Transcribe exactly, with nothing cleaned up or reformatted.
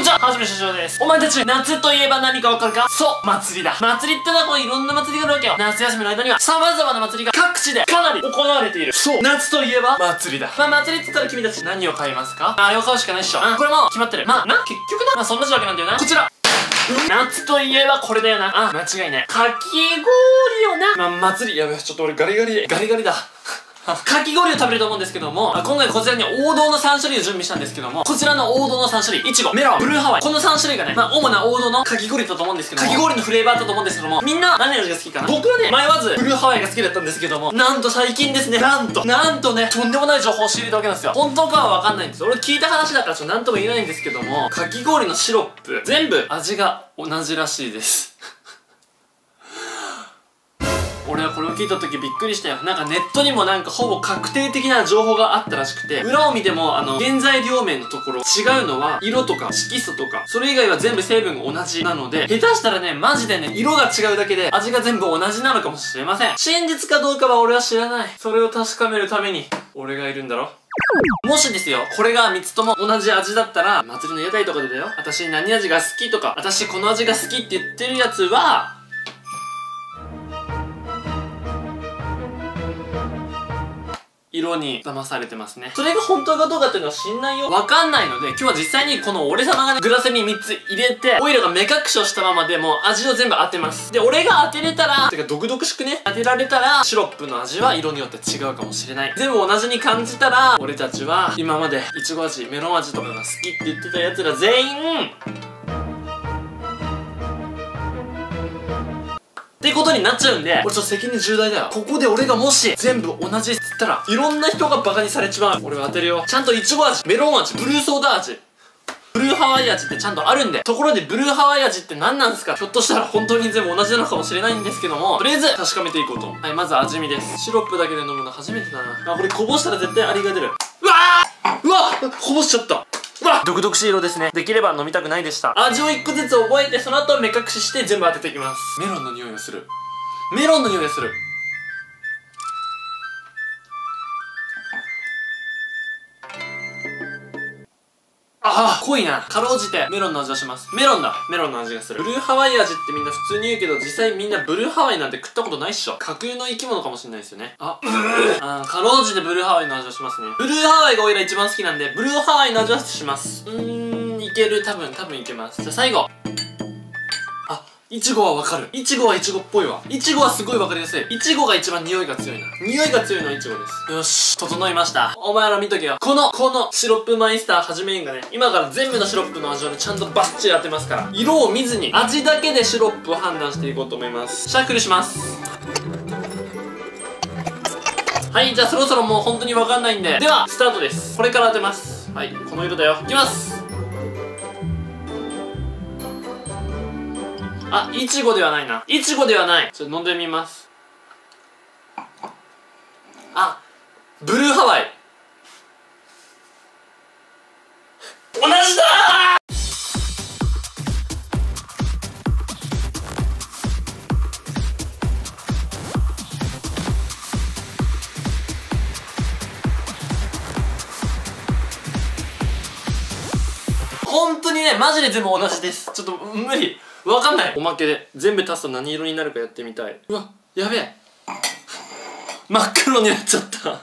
ちは、はじめしゃしょうです。お前たち、夏といえば何かわかるか？そう、祭りだ。祭りってのはこういろんな祭りがあるわけよ。夏休みの間には様々な祭りが各地でかなり行われている。そう、夏といえば祭りだ。まあ祭りって言ったら君たち何を買いますか？あれを買うしかないっしょ。うん、これも決まってる。まあな、結局な、まあそんなわけなんだよな。こちら、夏といえばこれだよな。あ、間違いない。かき氷よな。まあ祭り、やべえ、ちょっと俺ガリガリで、ガリガリだ。かき氷を食べると思うんですけども、今回こちらに王道のさん種類を準備したんですけども、こちらの王道のさん種類、いちご、メロン、ブルーハワイ、このさん種類がね、まあ主な王道のかき氷だと思うんですけども、かき氷のフレーバーだと思うんですけども、みんな何味が好きかな？僕はね、迷わずブルーハワイが好きだったんですけども、なんと最近ですね、なんと、なんとね、とんでもない情報を仕入れたわけなんですよ。本当かはわかんないんです。俺聞いた話だからちょっとなんとも言えないんですけども、かき氷のシロップ、全部味が同じらしいです。俺はこれを聞いた時びっくりしたよ。なんかネットにもなんかほぼ確定的な情報があったらしくて、裏を見てもあの、原材料面のところ違うのは色とか色素とか、それ以外は全部成分が同じなので、下手したらね、マジでね、色が違うだけで味が全部同じなのかもしれません。真実かどうかは俺は知らない。それを確かめるために、俺がいるんだろ。もしですよ、これがみっつとも同じ味だったら、祭りの屋台とかでだよ、私何味が好きとか、私この味が好きって言ってるやつは、色に騙されてますね。それが本当かどうかっていうのは知んないよ。わかんないので、今日は実際にこの俺様がね、グラスにみっつ入れて、オイルが目隠しをしたままでもう味を全部当てます。で、俺が当てれたら、てか毒々しくね、当てられたら、シロップの味は色によって違うかもしれない。全部同じに感じたら、俺たちは今までいちご味、メロン味とかが好きって言ってた奴ら全員、ってことになっちゃうんで、これちょっと責任重大だよ。ここで俺がもし全部同じっつったら、いろんな人がバカにされちまう。俺は当てるよ。ちゃんとイチゴ味、メロン味、ブルーソーダ味、ブルーハワイ味ってちゃんとあるんで。ところでブルーハワイ味って何なんですか？ひょっとしたら本当に全部同じなのかもしれないんですけども、とりあえず確かめていこうと。はい、まず味見です。シロップだけで飲むの初めてだな。あ、これこぼしたら絶対アリが出る。うわーうわこぼしちゃった。うわ毒々しい色ですね。できれば飲みたくないでした。味をいっこずつ覚えて、その後目隠しして全部当てていきます。メロンの匂いがする。メロンの匂いがする。ああ、濃いな。かろうじてメロンの味がします。メロンだ。メロンの味がする。ブルーハワイ味ってみんな普通に言うけど、実際みんなブルーハワイなんて食ったことないっしょ。架空の生き物かもしれないですよね。あ、うーあーかろうじてブルーハワイの味がしますね。ブルーハワイがオイラ一番好きなんで、ブルーハワイの味はします。うーん、いける。多分、多分いけます。じゃあ最後。いちごはわかる。いちごはいちごっぽいわ。いちごはすごいわかりやすい。いちごが一番匂いが強いな。匂いが強いのはいちごです。よし、整いました。お前ら見とけよ。この、このシロップマイスターはじめんがね、今から全部のシロップの味をね、ちゃんとバッチリ当てますから。色を見ずに、味だけでシロップを判断していこうと思います。シャッフルします。はい、じゃあそろそろもう本当にわかんないんで。では、スタートです。これから当てます。はい、この色だよ。いきます。あ、いちごではないな。いちごではない。ちょっと飲んでみます。あ、ブルーハワイ。同じだー。本当にね、マジで全部同じです。ちょっと無理。わかんない。おまけで全部足すと何色になるかやってみたい。うわ、やべえ。真っ黒になっちゃった。